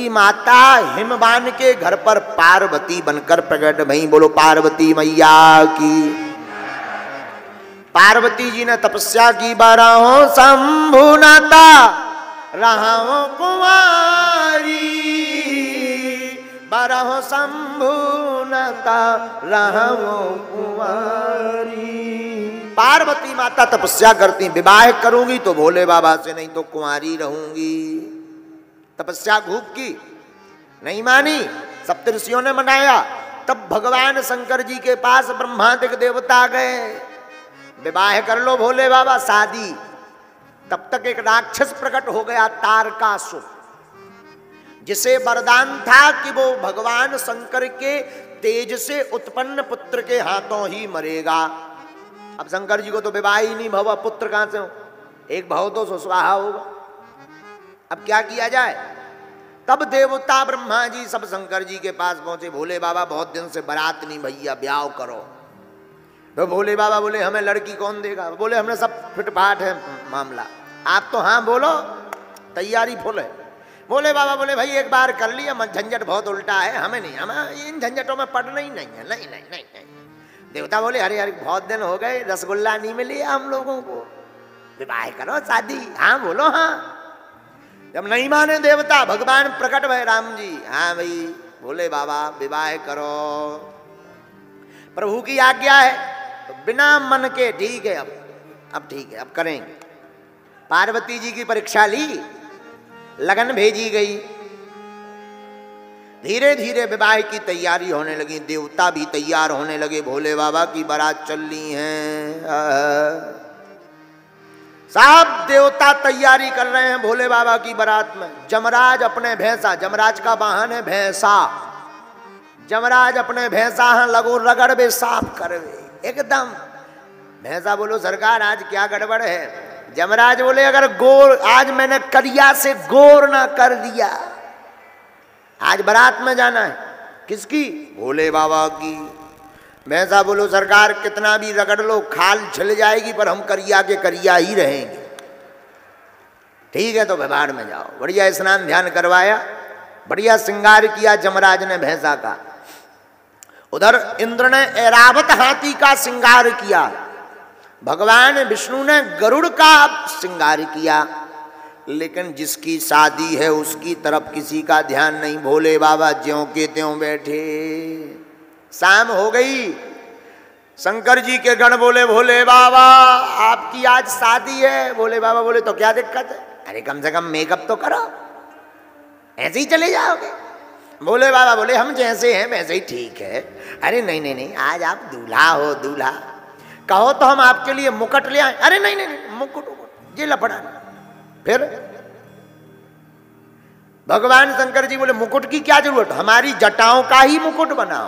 पार्वती माता हिमवान के घर पर पार्वती बनकर प्रकट भई। बोलो पार्वती मैया की। पार्वती जी ने तपस्या की, बारहों शंभुनाता रहो कुंवारी, बारहों शंभुनाता रहो कुंवारी। पार्वती माता तपस्या करती, विवाह करूंगी तो भोले बाबा से, नहीं तो कुंवारी रहूंगी। तपस्या खूब की, नहीं मानी, सप्तऋषियों ने मनाया। तब भगवान शंकर जी के पास ब्रह्मादिक देवता गए, विवाह कर लो भोले बाबा, शादी। तब तक एक राक्षस प्रकट हो गया, तारकासुर, जिसे वरदान था कि वो भगवान शंकर के तेज से उत्पन्न पुत्र के हाथों ही मरेगा। अब शंकर जी को तो विवाह ही नहीं भवा, पुत्र कहां से हो, एक भव तो सुस्वाहा होगा। अब क्या किया जाए? तब देवता ब्रह्मा जी सब शंकर जी के पास पहुंचे, भोले बाबा बहुत दिन से बारात नहीं भैया, ब्याह करो। तो भोले बाबा बोले हमें लड़की कौन देगा? बोले हमने सब फिटफाट है मामला, आप तो हाँ बोलो, तैयारी फुल है। भोले बाबा बोले भाई एक बार कर लिया, झंझट बहुत उल्टा है, हमें नहीं, हमें इन झंझटों में पड़ना ही नहीं है। नहीं नहीं नहीं नहीं। देवता बोले अरे यार बहुत दिन हो गए, रसगुल्ला नहीं मिली हम लोगों को, विवाह करो, शादी, हाँ बोलो हाँ। जब नहीं माने देवता, भगवान प्रकट भय राम जी, हाँ भाई भोले बाबा विवाह करो, प्रभु की आज्ञा है। तो बिना मन के ठीक है, अब ठीक है, अब करेंगे। पार्वती जी की परीक्षा ली, लगन भेजी गई, धीरे धीरे विवाह की तैयारी होने लगी, देवता भी तैयार होने लगे, भोले बाबा की बारात चल रही है। सब देवता तैयारी कर रहे हैं भोले बाबा की बारात में। जमराज अपने भैंसा, जमराज का वाहन है भैंसा, जमराज अपने भैंसा लगो रगड़ बे साफ करवे एकदम। भैंसा बोलो सरकार आज क्या गड़बड़ है? जमराज बोले अगर गोर आज मैंने करिया से गोर ना कर दिया, आज बारात में जाना है। किसकी? भोले बाबा की। भैंसा बोलो सरकार कितना भी रगड़ लो खाल छिल जाएगी, पर हम करिया के करिया ही रहेंगे। ठीक है तो व्यवहार में जाओ। बढ़िया स्नान ध्यान करवाया, बढ़िया श्रृंगार किया जमराज ने भैंसा का। उधर इंद्र ने ऐरावत हाथी का श्रृंगार किया, भगवान विष्णु ने गरुड़ का श्रृंगार किया। लेकिन जिसकी शादी है उसकी तरफ किसी का ध्यान नहीं, भोले बाबा ज्यों के त्यों बैठे। शाम हो गई, शंकर जी के गण बोले भोले बाबा आपकी आज शादी है। भोले बाबा बोले तो क्या दिक्कत है? अरे कम से कम मेकअप तो करो, ऐसे ही चले जाओगे? भोले बाबा बोले हम जैसे हैं वैसे ही ठीक है। अरे नहीं नहीं नहीं, आज आप दूल्हा हो, दूल्हा कहो तो हम आपके लिए मुकुट ले आए। अरे नहीं नहीं नहीं, मुकुट ये लफड़ा नहीं। फिर भगवान शंकर जी बोले मुकुट की क्या जरूरत, हमारी जटाओं का ही मुकुट बनाओ।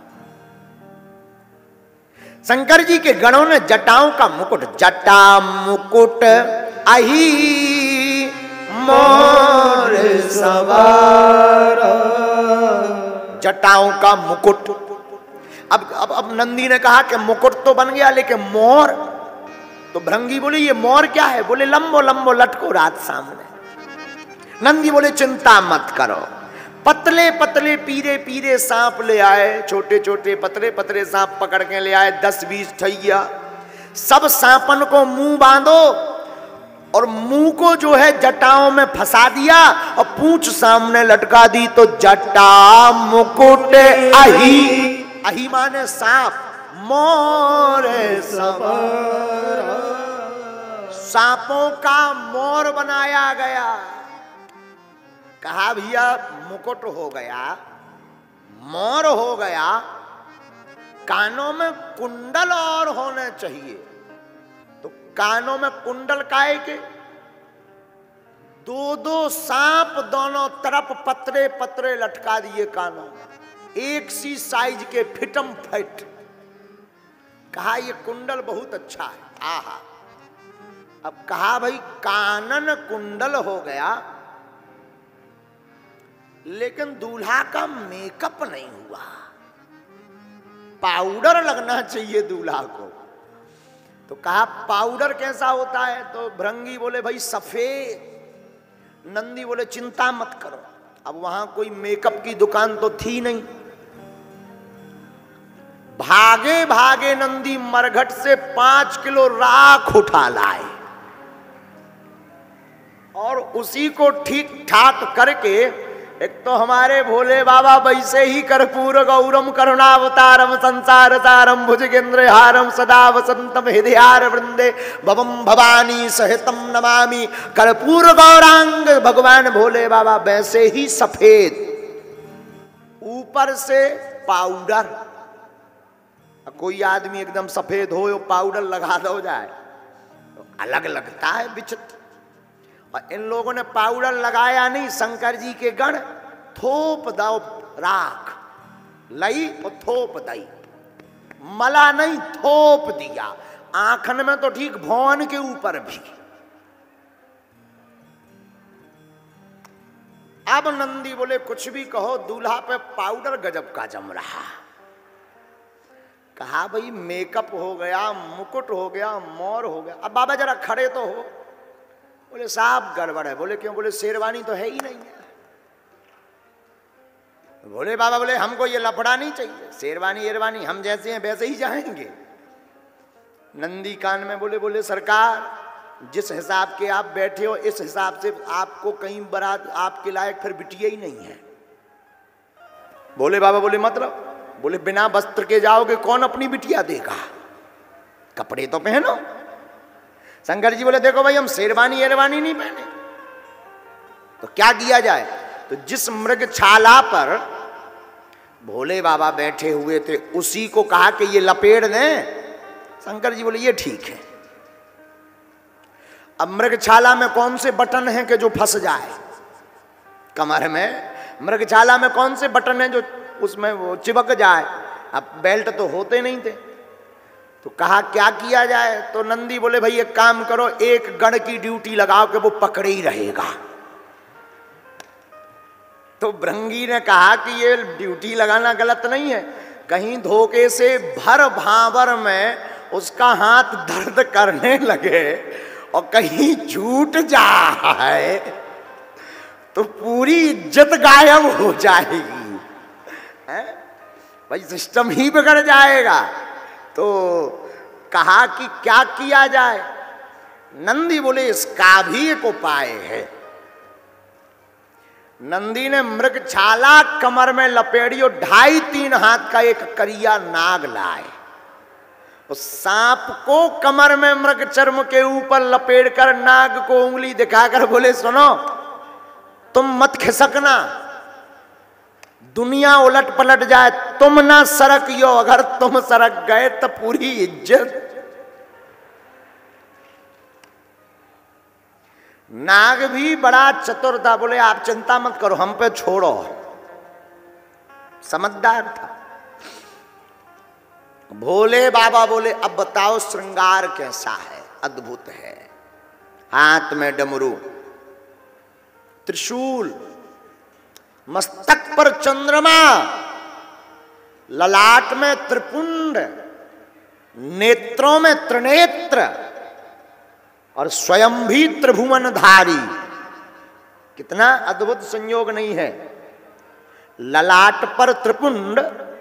शंकर जी के गणों ने जटाओं का मुकुट, जटा मुकुट अही मोर सवार, जटाओं का मुकुट। अब नंदी ने कहा कि मुकुट तो बन गया लेकिन मोर, तो भृंगी बोले ये मोर क्या है? बोले लंबो लंबो लटको रात सामने। नंदी बोले चिंता मत करो, पतले पतले पीरे पीरे सांप ले आए, छोटे छोटे पतले पतले सांप पकड़ के ले आए, 10-20 ठैया। सब सांपन को मुंह बांधो और मुंह को जो है जटाओं में फंसा दिया और पूंछ सामने लटका दी, तो जटा मुकुट अही, अही माने सांप, मोर सवार, सांपों का मोर बनाया गया। कहा भैया मुकुट हो गया, मोर हो गया, कानों में कुंडल और होने चाहिए। तो कानों में कुंडल काहे के? दो दो सांप दोनों तरफ पतरे पतरे लटका दिए कानों में, एक सी साइज के फिटम फिट। कहा ये कुंडल बहुत अच्छा है। आहा, अब कहा भाई कानन कुंडल हो गया, लेकिन दूल्हा का मेकअप नहीं हुआ, पाउडर लगना चाहिए दूल्हा को। तो कहा पाउडर कैसा होता है? तो भृंगी बोले भाई सफेद। नंदी बोले चिंता मत करो, अब वहां कोई मेकअप की दुकान तो थी नहीं। भागे भागे नंदी मरघट से 5 किलो राख उठा लाए और उसी को ठीक ठाक करके, एक तो हमारे भोले बाबा वैसे ही कर्पूर गौरम करुणावतारम संसार सारम भुजगेंद्र हारम सदा वसंतम हृदयार वृंदे भवम भवानी सहितम नमामि कर्पूर गौरांग। भगवान भोले बाबा वैसे ही सफेद, ऊपर से पाउडर। कोई आदमी एकदम सफेद हो पाउडर लगा दो जाए तो अलग लगता है, विचित्र। और इन लोगों ने पाउडर लगाया नहीं, शंकर जी के गण थोप दो राख लई और थोप दई, मला नहीं थोप दिया। आंखन में तो ठीक, भवन के ऊपर भी। अब नंदी बोले कुछ भी कहो, दूल्हा पे पाउडर गजब का जम रहा। कहा भाई मेकअप हो गया, मुकुट हो गया, मोर हो गया, अब बाबा जरा खड़े तो हो। बोले साहब गड़बड़ है। बोले क्यों? बोले शेरवानी तो है ही नहीं है। बोले बाबा बोले हमको ये लफड़ा नहीं चाहिए, शेरवानी एरवानी हम जैसे हैं वैसे ही जाएंगे। नंदी कान में बोले सरकार जिस हिसाब के आप बैठे हो इस हिसाब से आपको कहीं बारात आपके लायक फिर बिटिया ही नहीं है। बोले बाबा बोले मतलब? बोले बिना वस्त्र के जाओगे, कौन अपनी बिटिया देगा? कपड़े तो पहनो। शंकर जी बोले देखो भाई हम शेरवानी एरवानी नहीं पहने, तो क्या किया जाए? तो जिस मृगछाला पर भोले बाबा बैठे हुए थे उसी को कहा कि ये लपेट दें। शंकर जी बोले ये ठीक है। अब मृगछाला में कौन से बटन हैं कि जो फंस जाए कमर में? मृगछाला में कौन से बटन हैं जो उसमें वो चिपक जाए? अब बेल्ट तो होते नहीं थे। तो कहा क्या किया जाए? तो नंदी बोले भाई एक काम करो, एक गण की ड्यूटी लगाओ कि वो पकड़े ही रहेगा। तो भृंगी ने कहा कि ये ड्यूटी लगाना गलत नहीं है, कहीं धोखे से भर भांवर में उसका हाथ दर्द करने लगे और कहीं छूट जाए तो पूरी इज्जत गायब हो जाएगी, भाई सिस्टम ही बिगड़ जाएगा। तो कहा कि क्या किया जाए? नंदी बोले इसका भी एक उपाय है। नंदी ने मृगछाला कमर में लपेड़ी और 2.5-3 हाथ का एक करिया नाग लाए। उस सांप को कमर में मृग चर्म के ऊपर लपेट कर नाग को उंगली दिखाकर बोले सुनो तुम मत खिसकना, दुनिया उलट पलट जाए तुम ना सरकियो, अगर तुम सरक गए तो पूरी इज्जत। नाग भी बड़ा चतुर था, बोले आप चिंता मत करो हम पे छोड़ो, समझदार था। भोले बाबा बोले अब बताओ श्रृंगार कैसा है? अद्भुत है। हाथ में डमरू, त्रिशूल, मस्तक पर चंद्रमा, ललाट में त्रिपुंड, नेत्रों में त्रिनेत्र और स्वयं भी त्रिभुवनधारी। कितना अद्भुत संयोग नहीं है? ललाट पर त्रिपुंड,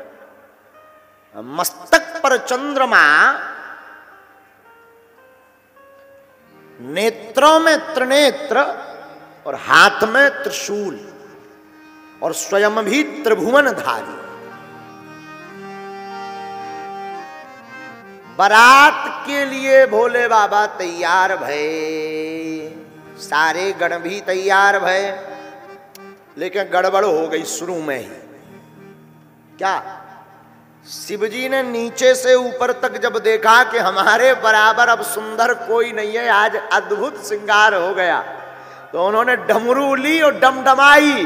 मस्तक पर चंद्रमा, नेत्रों में त्रिनेत्र और हाथ में त्रिशूल और स्वयं भी त्रिभुवनधारी। बारात के लिए भोले बाबा तैयार भये, सारे गण भी तैयार भये, लेकिन गड़बड़ हो गई शुरू में ही। क्या? शिवजी ने नीचे से ऊपर तक जब देखा कि हमारे बराबर अब सुंदर कोई नहीं है, आज अद्भुत श्रृंगार हो गया, तो उन्होंने डमरू ली और डमडमाई।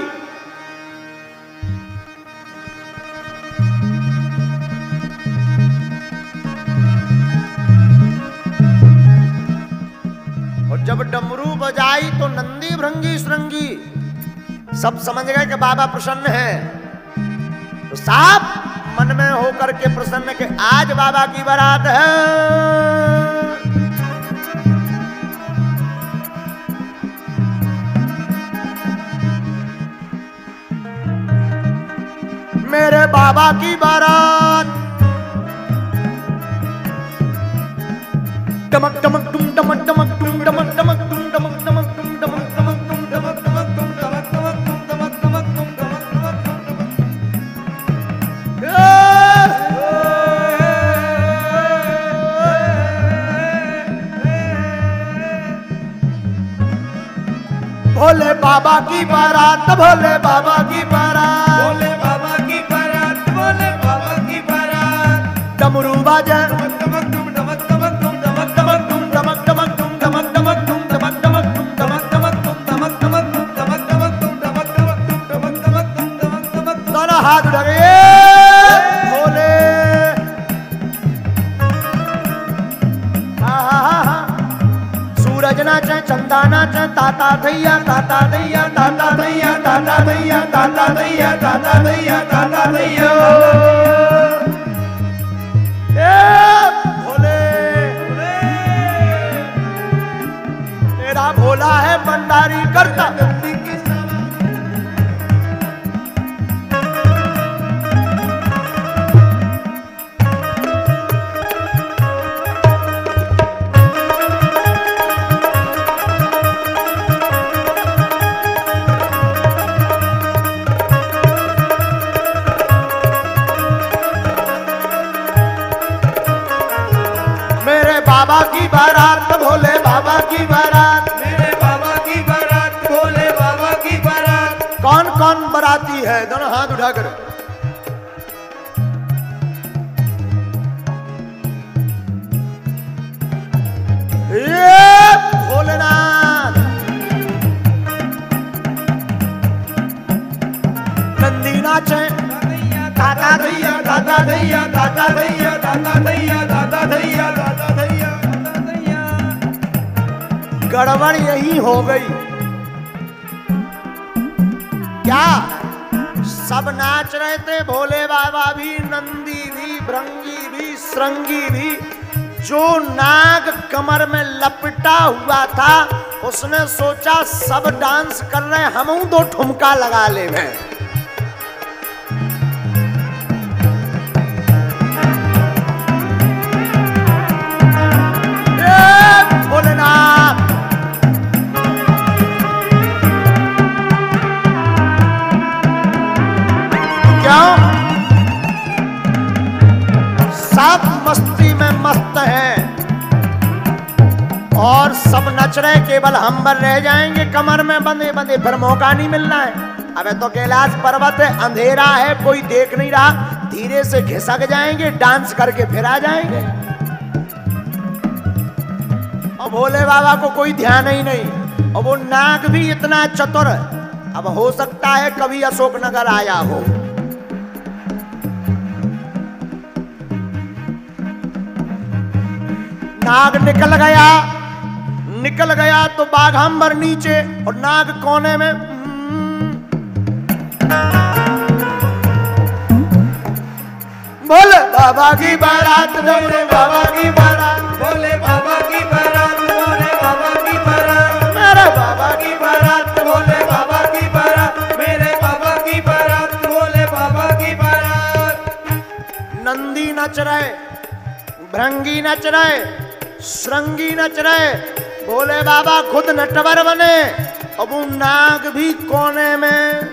और जब डमरू बजाई तो नंदी भृंगी श्रृंगी सब समझ गए कि बाबा प्रसन्न है। तो साहब मन में होकर के प्रसन्न के आज बाबा की बारात है। बाबा की बारात। डमक डमक डुम डमक डमक डुम डमक डमक डुम डमक डमक डुम डमक डमक डुम डमक डमक डुम डमक डमक डुम डमक डमक डुम डमक डमक भोले बाबा की बारात, भोले बाबा की बारात, भोले बाबा की बारात, भोले बाबा की बारात। डमरू बाजे डमक डमक डुम डमक डमक डुम डमक डमक डुम डमक डमक डुम डमक डमक डुम डमक डमक डुम डमक डमक डुम डमक डमक डुम डमक डमक डुम डमक डमक डुम डमक डमक डुम डमक डमक। दोनों हाथ उठा के भोले। सूरज नाचे, चंदा नाचे, ताता दैया, ताता दैया, ताता दैया, ताता दैया, ताता दैया, ताता दैया, ताता दैया। भोले तेरा भोला है भंडारी करता। बाबा की बारात, भोले बाबा की बारात, मेरे बाबा की बारात, भोले बाबा की बारात। कौन कौन बराती है? दोनों हाथ उठाकर। भोलेनाथ। नंदी नाचे, दादा दैया, दादा दैया, दादा दैया, दादा दैया, दादा दैया, दादा दैया, दादा दैया। गड़बड़ यही हो गई क्या? सब नाच रहे थे, भोले बाबा भी, नंदी भी, भृंगी भी, श्रृंगी भी। जो नाग कमर में लपटा हुआ था उसने सोचा सब डांस कर रहे, हम दो ठुमका लगा ले। मैं भोलेनाथ। क्यों? सब मस्ती में मस्त हैं और सब नच रहे, केवल हम बर रह जाएंगे कमर में बंधे बंधे, फिर मौका नहीं मिलना है। अबे तो कैलाश पर्वत है, अंधेरा है, कोई देख नहीं रहा, धीरे से घिसक जाएंगे, डांस करके फिर आ जाएंगे। और भोले बाबा को कोई ध्यान ही नहीं, और वो नाग भी इतना चतुर। अब हो सकता है कभी अशोकनगर आया हो। नाग निकल गया तो बाघांबर नीचे और नाग कोने में। भोले बाबा की बारात, भोले बाबा की बारात, भोले बाबा की बारात, भोले बाबा की बारात, मेरे बाबा की बारात, भोले बाबा की बारात, मेरे बाबा की बारात, भोले बाबा की बारात। नंदी नच रहे, भृंगी नच रहे, श्रृंगी नच रहे, भोले बाबा खुद नटवर बने, अब वो नाग भी कोने में।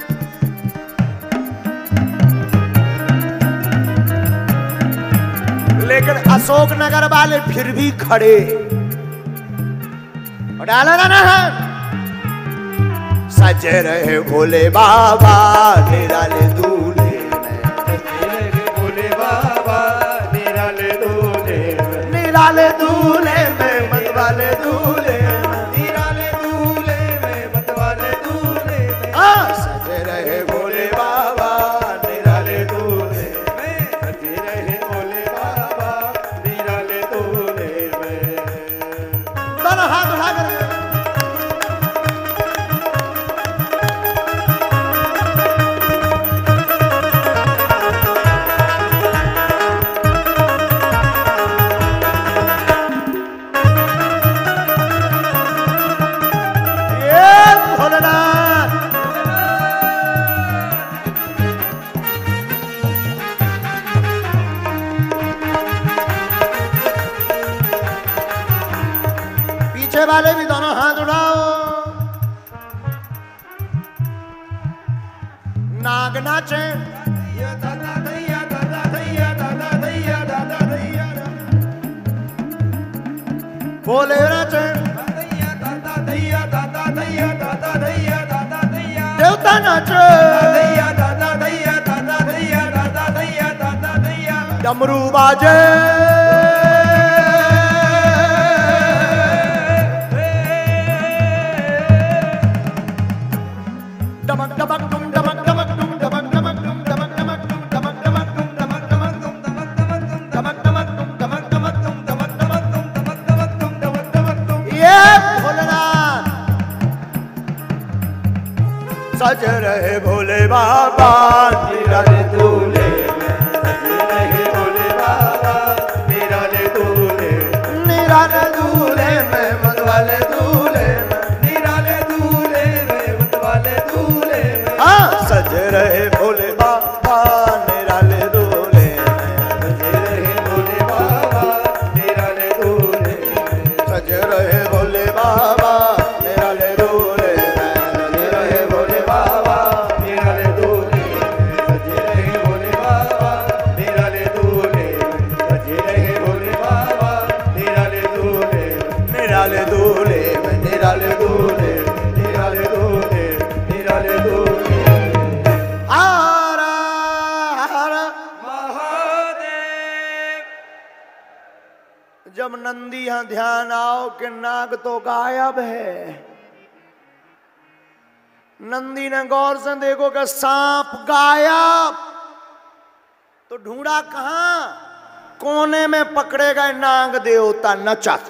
लेकिन अशोकनगर वाले फिर भी खड़े और डाला ना सजे रहे भोले बाबा निराले दूल्हे में, भोले बाबा निराले दूल्हे में, निराले दूल्हे में, मतवाले दूल्हे में, निराले दूल्हे में, मतवाले दूल्हे में। सजे रहे भोले बाबा निराले दूल्हे में सजे रहे भोले बाबा निराले दूल्हे में। दोनों हाथ उठा कर पीछे वाले भी दोनों हाथ उठाओ। नाग नाचे दादा दैया दादा दैया दादा दैया दादा दैया भोले नाचे दादा दैया दादा दैया दादा दैया दादा दैया देवता नाचे दैया दादा दैया दादा दैया दादा दैया दादा दैया डमरू बाजे डमक डमक डुम डमक डमक डुम डमक डमक डुम डमक डमक डुम डमक डमक डुम डमक डमक डुम डमक डमक डुम डमक डमक डुम डमक डमक डुम डमक डमक डुम डमक डमक डुम। ये भोलेनाथ सज रहे भोले बाबा निराले दूल्हे में सज रहे भोले बाबा निराले दूल्हे निराले दूल्हे में मतवाले दूल्हे में निराले दूल्हे में मतवाले दूल्हे में हाँ सज रहे भोले बाबा निराले दूल्हे में सज रहे भोले बाबा निराले दूल्हे में सज रहे भोले बाबा निराले दूल्हे में सज रहे भोले बाबा निराले दूल्हे में सज रहे भोले बाबा निराले दूल्हे में सज रहे भोले बाबा निराले दूल्हे में निराले दूल्हे में निराले दूल्हे निराले दूल्हे निराले दूल्हे हर हर महादेव। जब नंदी यहाँ ध्यान आओ कि नाग तो गायब है। नंदी ने गौर से देखो कि सांप गायब, तो ढूंढा कहां, कोने में पकड़े गए नाग देवता नचत।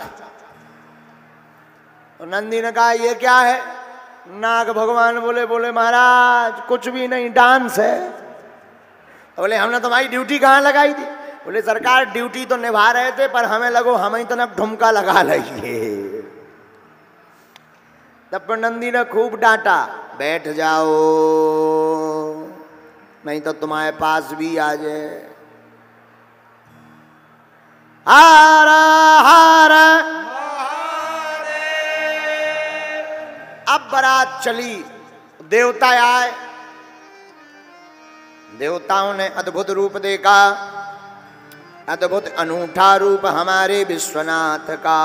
तो नंदी ने कहा ये क्या है? नाग भगवान बोले बोले महाराज कुछ भी नहीं, डांस है। बोले हमने तुम्हारी ड्यूटी कहाँ लगाई थी? बोले सरकार ड्यूटी तो निभा रहे थे पर हमें लगो हम ही तनक ठुमका लगा लेंगे। तब पर नंदी ने खूब डांटा, बैठ जाओ नहीं तो तुम्हारे पास भी आ जाए। हार हार अब बारात चली, देवता आए। देवताओं ने अद्भुत रूप देखा, अद्भुत अनूठा रूप हमारे विश्वनाथ का।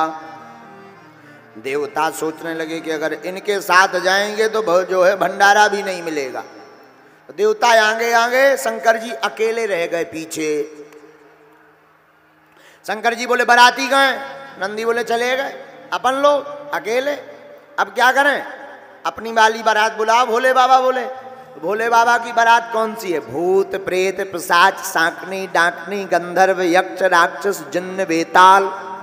देवता सोचने लगे कि अगर इनके साथ जाएंगे तो जो है भंडारा भी नहीं मिलेगा। तो देवता आगे आगे, शंकर जी अकेले रह गए पीछे। शंकर जी बोले बाराती गए, नंदी बोले चले गए, अपन लोग अकेले अब क्या करें? अपनी वाली बारात बुलाओ। भोले बाबा बोले। भोले बाबा की बारात कौन सी है? भूत प्रेत पिशाच सांकनी डाकनी गंधर्व यक्ष राक्षस जिन्न बेताल।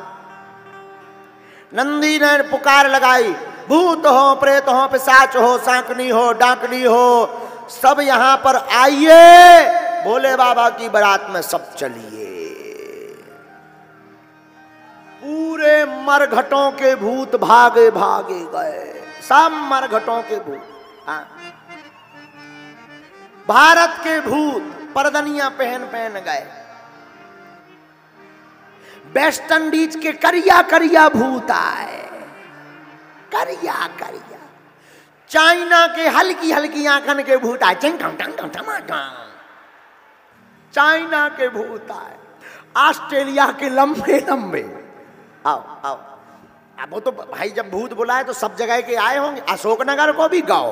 नंदी ने पुकार लगाई, भूत हो प्रेत हो पिशाच हो सांकनी हो डाकनी हो, सब यहां पर आइए, भोले बाबा की बारात में सब चलिए। पूरे मरघटों के भूत भागे भागे गए, सब मरघटों के भूत। हाँ, भारत के भूत परदनियां पहन पहन गए। वेस्ट इंडीज के करिया करिया भूत आए, करिया करिया। चाइना के हल्की हल्की आंखन के भूत आए, चाइना के भूत आए। ऑस्ट्रेलिया के लंबे लंबे। आओ आओ, अब वो तो भाई जब भूत बुलाए तो सब जगह के आए होंगे। अशोकनगर को भी गाओ,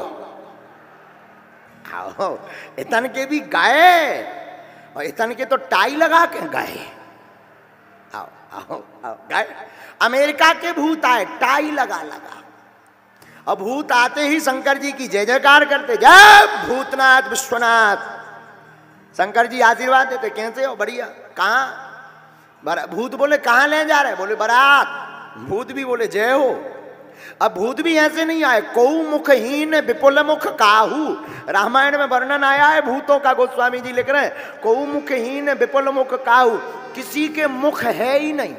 आओ, इतन के भी गए और इतन के तो टाई लगा के गए। आओ आओ आओ गए। अमेरिका के भूत आए, टाई लगा लगा। अब भूत आते ही शंकर जी की जय जयकार करते, जय भूतनाथ विश्वनाथ। शंकर जी आशीर्वाद देते, कैसे हो? बढ़िया। कहाँ? भूत बोले कहाँ ले जा रहे? बोले बारात। भूत भी बोले जय हो। अब भूत भी ऐसे नहीं आए, कौ मुखहीन विपुल मुख काहू। रामायण में वर्णन आया है भूतों का, गोस्वामी जी लिख रहे हैं, कौ मुखहीन विपुल मुख काहू, किसी के मुख है ही नहीं।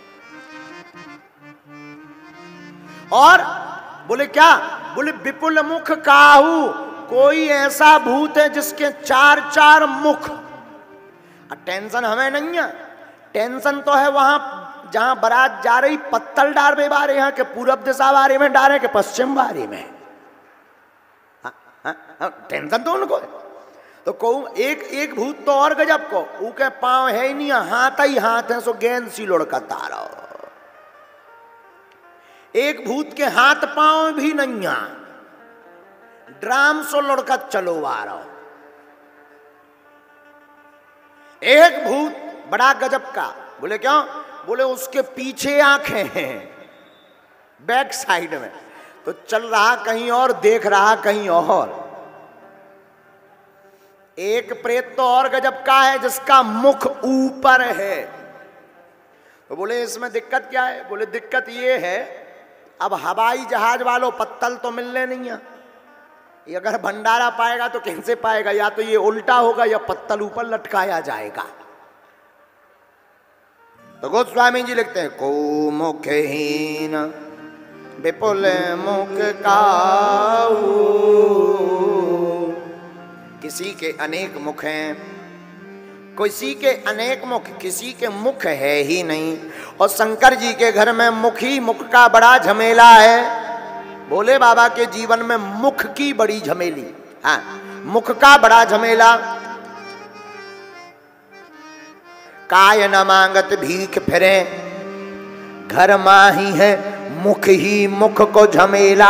और बोले क्या? बोले विपुल मुख काहू, कोई ऐसा भूत है जिसके चार चार मुख। टेंशन हमें नहीं है, टेंशन तो है वहां जहां बारात जा रही पत्तल डारे बारे यहाँ के पूरब दिशा बारे में डारे के पश्चिम बारे में। टेंशन तो उनको है। तो कहूं एक भूत तो और गजब को ऊके पांव है ही नहीं, हाथ ही हाथ है, सो गेंद सी लुढ़का तारा। एक भूत के हाथ पांव भी नहीं, ड्राम सो लुढ़कत चलो आ रहा। एक भूत बड़ा गजब का, बोले क्यों? बोले उसके पीछे आंखें हैं, बैक साइड में, तो चल रहा कहीं और, देख रहा कहीं और। एक प्रेत तो और गजब का है जिसका मुख ऊपर है। तो बोले इसमें दिक्कत क्या है? बोले दिक्कत ये है, अब हवाई जहाज वालों पत्तल तो मिलने नहीं है, ये अगर भंडारा पाएगा तो कैसे पाएगा? या तो ये उल्टा होगा या पत्तल ऊपर लटकाया जाएगा। तो गोस्वामी जी लिखते हैं, को मुखहीन विपुल मुख काऊ, किसी के अनेक मुख हैं, किसी के अनेक मुख, किसी के मुख है ही नहीं। और शंकर जी के घर में मुख ही मुख का बड़ा झमेला है। भोले बाबा के जीवन में मुख की बड़ी झमेली, हाँ, मुख का बड़ा झमेला। काय न मांगत भीख फिरे, घर माही है मुख ही मुख को झमेला।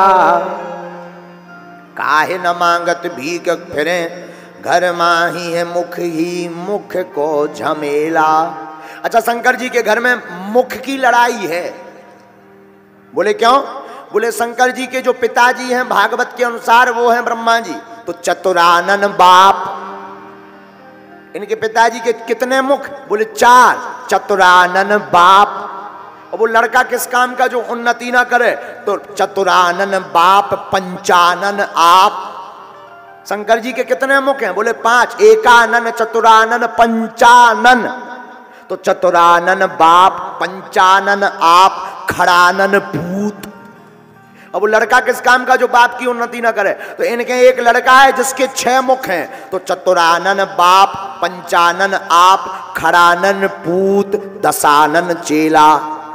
काहे न मांगत भीख फिरे, घर माही है मुख ही मुख को झमेला। अच्छा, शंकर जी के घर में मुख की लड़ाई है। बोले क्यों? बोले शंकर जी के जो पिताजी हैं भागवत के अनुसार वो हैं ब्रह्मा जी, तो चतुरानन बाप। इनके पिताजी के कितने मुख? बोले 4, चतुरानन बाप। और वो लड़का किस काम का जो उन्नति ना करे, तो चतुरानन बाप पंचानन आप। शंकर जी के कितने मुख हैं? बोले 5, एकानन चतुरानन पंचानन। तो चतुरानन बाप, पंचानन आप, खड़ानन भूत। अब वो लड़का किस काम का जो बाप की उन्नति ना करे, तो इनके एक लड़का है जिसके 6 मुख हैं, तो चतुरानन बाप, पंचानन आप, खड़ानन पूत, दशानन चेला।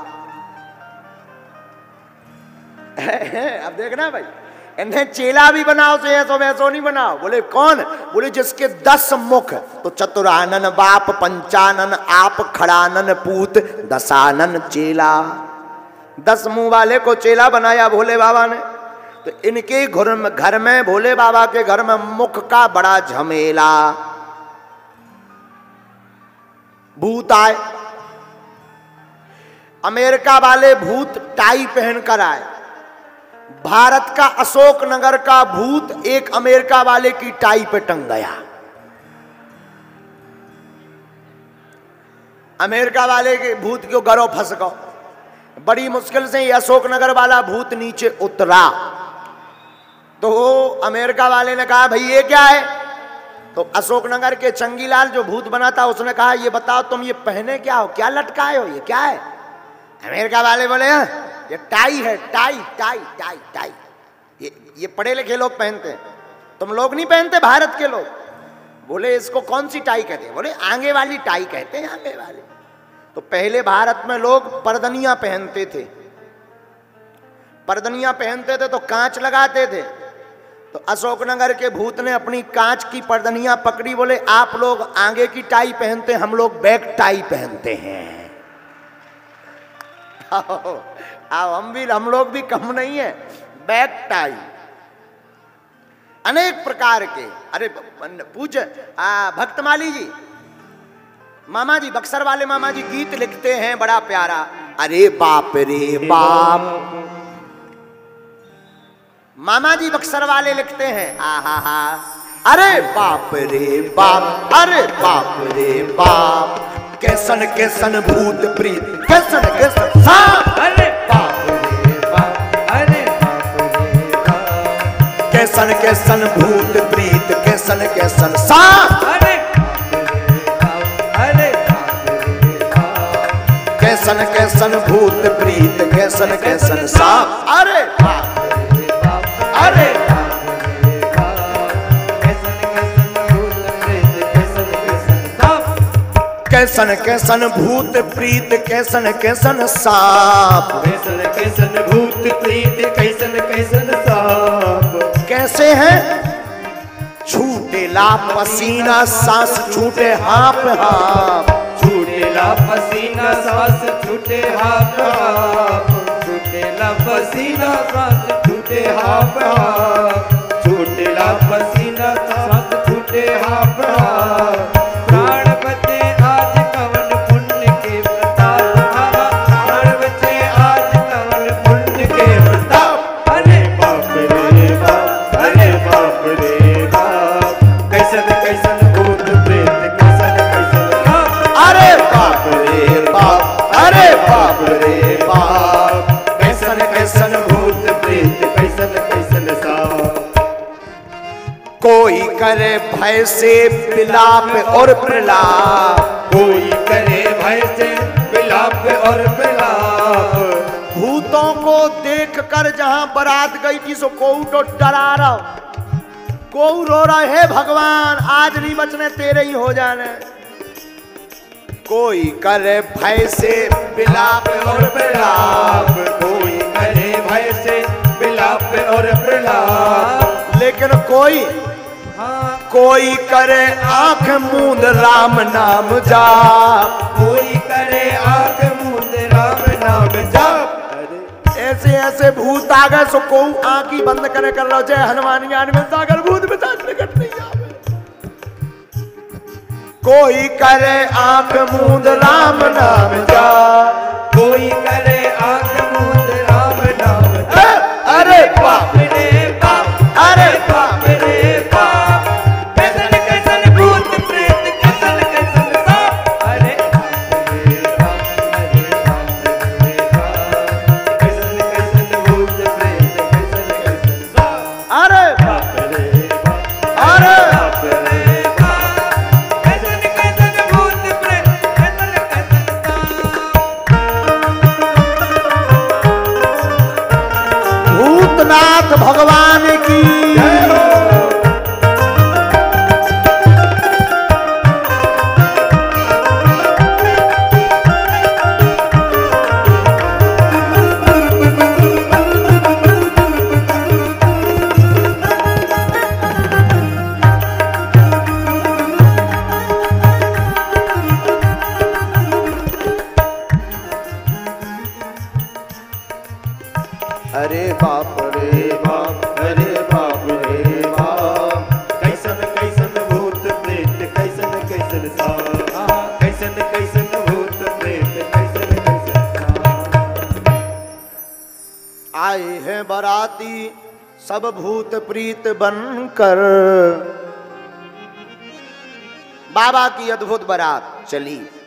अब देखना भाई, इन्हें चेला भी बनाओ तो ऐसो वैसो नहीं बनाओ। बोले कौन? बोले जिसके 10 मुख, तो चतुरानन बाप, पंचानन आप, खड़ानन पूत, दशानन चेला। 10 मुंह वाले को चेला बनाया भोले बाबा ने। तो इनके घर में, भोले बाबा के घर में मुख का बड़ा झमेला। भूत आए, अमेरिका वाले भूत टाई पहनकर आए। भारत का अशोक नगर का भूत एक अमेरिका वाले की टाई पे टंग गया। अमेरिका वाले के भूत को गरो फंस गो। बड़ी मुश्किल से ये अशोक नगर वाला भूत नीचे उतरा। तो अमेरिका वाले ने कहा भाई ये क्या है? तो अशोक नगर के चंगीलाल जो भूत बना था उसने कहा ये बताओ तुम ये पहने क्या हो, क्या लटकाए हो, ये क्या है? अमेरिका वाले बोले ये टाई है, टाई टाई टाई टाई। ये पढ़े लिखे लोग पहनते हैं, तुम लोग नहीं पहनते, भारत के लोग। बोले इसको कौन सी टाई कहते हैं? बोले आगे वाली टाई कहते हैं, आगे वाली। तो पहले भारत में लोग परदनियां पहनते थे। परदनियां पहनते थे तो कांच लगाते थे। तो अशोकनगर के भूत ने अपनी कांच की परदनियां पकड़ी। बोले आप लोग आगे की टाई पहनते, हम लोग बैक टाई पहनते हैं। आओ हम लोग भी कम नहीं है, बैक टाई अनेक प्रकार के। अरे पूछ भक्तमाली जी, मामा जी, बक्सर वाले मामा जी गीत लिखते हैं बड़ा प्यारा। अरे बाप रे बाप, मामा जी बक्सर वाले लिखते हैं, आहा हा, अरे बाप रे बाप, अरे बाप रे बाप, कैसन कैसन भूत प्रीत, कैसन कैसन सांप, अरे बाप रे बाप, अरे बाप रे बाप, कैसन कैसन भूत प्रीत, कैसन कैसन सांप, अरे बाप रे बाप, अरे बाप रे बाप, कैसन कैसन भूत प्रीत, कैसन कैसन सांप, अरे बाप रे बाप, अरे बाप रे बाप, कैसन कैसन भूत प्रेत, कैसन कैसन सांप, कैसन कैसन भूत प्रीत कैसन कैसन साप, कैसन कैसन भूत प्रीत कैसन कैसन साप। कैसे हैं? छूटे ला पसीना सांस छूटे हाप हाप, छूटे ला पसीना सांस छूटे हाप हाप, छूटे ला पसीना सांस छूटे हाप हाप, छूटे ला पसीना सांस छूटे हाप हाप। प्राण बचे आज कवन पुण्य के प्रताप बाबा, प्राण बचे आज कवन पुण्य के प्रताप। अरे बाप रे बाप, अरे बाप रे बाप, कैसन कैसन भूत प्रेत कैसन कैसन साप। अरे बाप रे बाप, अरे बाप रे बाप, कैसन कैसन भूत प्रेत कैसन कैसन साप। कोई करे भय से विलाप और प्रलाप, कोई करे भय से विलाप और प्रलाप। भूतों को देख कर जहां बारात गई थी सो कोऊ तो डरा रहा, कोऊ रो रहा है भगवान आज नहीं बचने तेरे ही हो जाने। कोई करे भय से विलाप और प्रलाप, कोई करे भय से विलाप और प्रलाप। लेकिन कोई कोई करे आंख मूंद राम नाम जाप, कोई करे आंख मूंद राम नाम जाप। ऐसे ऐसे भूत आ गए सो को आंखी बंद करे कर लो जय हनुमान ज्ञान में सागर भूत बिचार निकट नहीं आवे। कोई करे आंख मूंद राम नाम जाप, कोई करे आंख मूंद राम नाम जाप। अरे बाप रे बाप, अरे बाप रे बाप, कैसन कैसन भूत प्रेत कैसन कैसन साप। अरे बाप रे बाप, अरे बाप रे बाप, कैसन कैसन भूत प्रेत कैसन कैसन साप। अरे बाप रे बाप, अरे बाप रे बाप, कैसन कैसन भूत प्रेत कैसन कैसन साप। भूतनाथ भगवान की जय हो। अरे बाप रे बाप, अरे बाप रे बाप, कैसन कैसन भूत प्रेत कैसन कैसन साप। कैसन कैसन भूत प्रेत कैसन कैसन साप। आए हैं बाराती सब भूत प्रीत बनकर, बाबा की अद्भुत बारात चली।